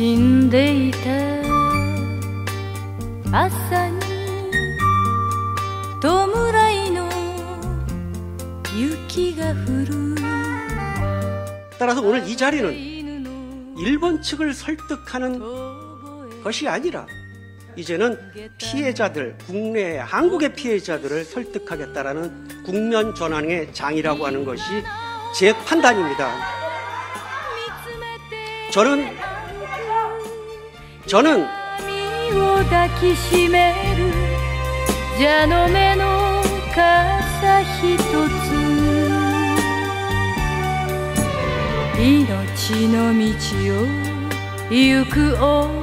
死んでいた朝に弔いの雪が降る. 따라서 오늘 이 자리는 일본 측을 설득하는 것이 아니라 이제는 피해자들, 국내 한국의 피해자들을 설득하겠다라는 국면 전환의 장이라고 하는 것이 제 판단입니다. 저는 命の道を行く